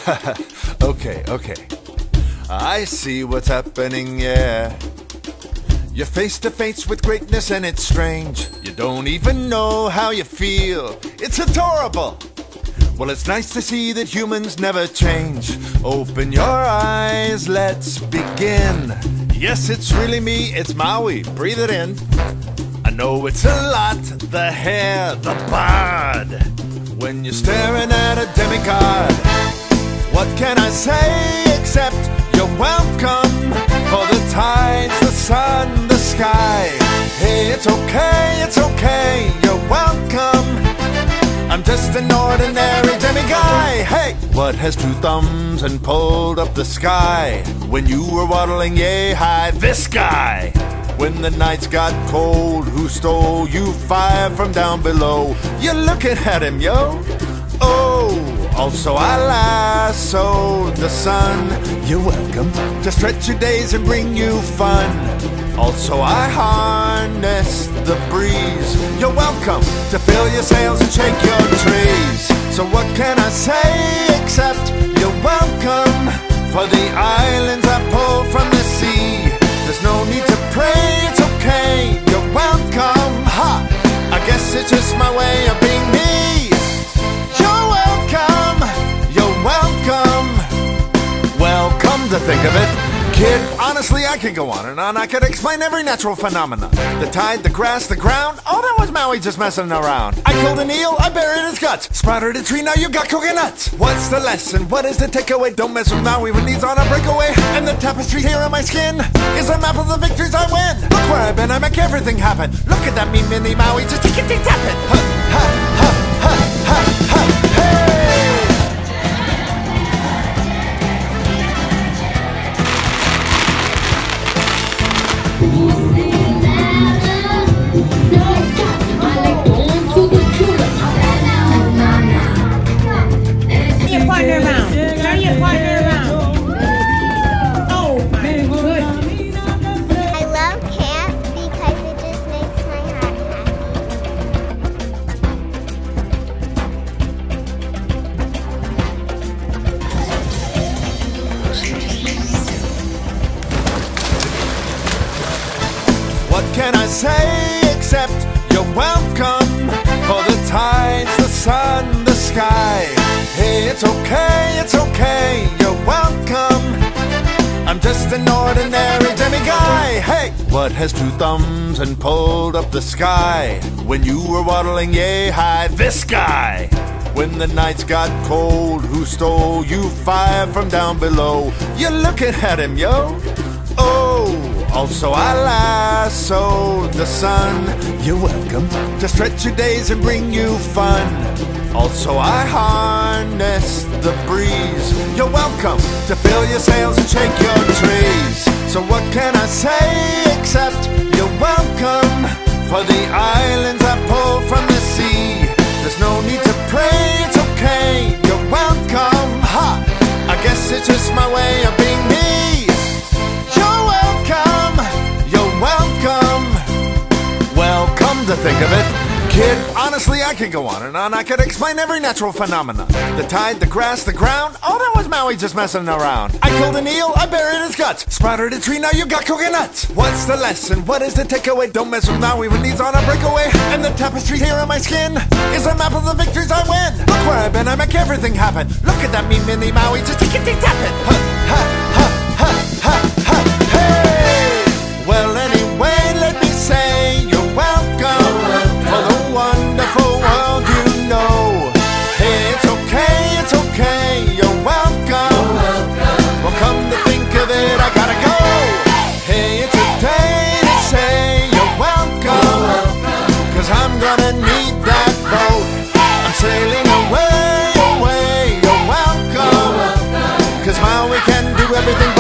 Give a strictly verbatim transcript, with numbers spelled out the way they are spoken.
Okay, okay. I see what's happening, yeah. You're face to face with greatness and it's strange. You don't even know how you feel. It's adorable. Well, it's nice to see that humans never change. Open your eyes, let's begin. Yes, it's really me, it's Maui. Breathe it in. I know it's a lot, the hair, the bod. When you're staring at a demigod, what can I say except you're welcome? For the tides, the sun, the sky. Hey, it's okay, it's okay, you're welcome. I'm just an ordinary demiguy. Hey, what has two thumbs and pulled up the sky? When you were waddling yay high, this guy. When the nights got cold, who stole you fire from down below? You're looking at him, yo. Oh, also I lassoed the sun. You're welcome to stretch your days and bring you fun. Also I harnessed the breeze. You're welcome to fill your sails and shake your trees. So what can I say except you're welcome? For the islands I pulled from the sea. There's no need to pray, it's okay, you're welcome. Ha! I guess it's just my way of being me. You're welcome, you're welcome. Well, come to think of it, kid, honestly I could go on and on. I could explain every natural phenomena. The tide, the grass, the ground. Oh, that was Maui just messing around. I killed an eel, I buried his guts. Sprouted a tree, now you got coconuts. What's the lesson? What is the takeaway? Don't mess with Maui when he's on a breakaway. And the tapestry here on my skin is a map of the victories I win. Look where I've been, I make everything happen. Look at that mean mini Maui, just tick tick tap it. Ha ha ha ha ha ha. Hey! Partner around. Turn your partner around. Oh my goodness. I love camp because it just makes my heart happy. What can I say except you're welcome? For the tides, the sun, the sky. Hey, it's okay, it's okay, you're welcome. I'm just an ordinary demiguy. Hey, what has two thumbs and pulled up the sky? When you were waddling yay high, this guy. When the nights got cold, who stole you fire from down below? You're looking at him, yo. Oh, also I lassoed the sun. You're welcome to stretch your days and bring you fun. Also I harnessed the breeze. You're welcome to fill your sails and shake your trees. So what can I say except you're welcome? For the islands I pulled from the sea. There's no need to pray, it's okay, you're welcome. Ha! I guess it's just my way of being me. You're welcome, you're welcome. Well, come to think of it, kid, honestly I could go on and on. I could explain every natural phenomena. The tide, the grass, the ground. Oh, that was Maui just messing around. I killed an eel, I buried his guts. Sprouted a tree, now you got coconuts. What's the lesson? What is the takeaway? Don't mess with Maui when he's on a breakaway. And the tapestry here on my skin is a map of the victories I win. Look where I've been, I make everything happen. Look at that mean mini Maui, just tick tick tap it. Ha ha ha ha ha ha. Hey! Well, anyway, let me say you're welcome. For the wonderful world you know. Hey, it's okay, it's okay, you're welcome. Well, come to think of it, I gotta go. Hey, it's a day to say you're welcome. Cause I'm gonna need that boat. I'm sailing away, away, you're welcome. Cause Maui can do everything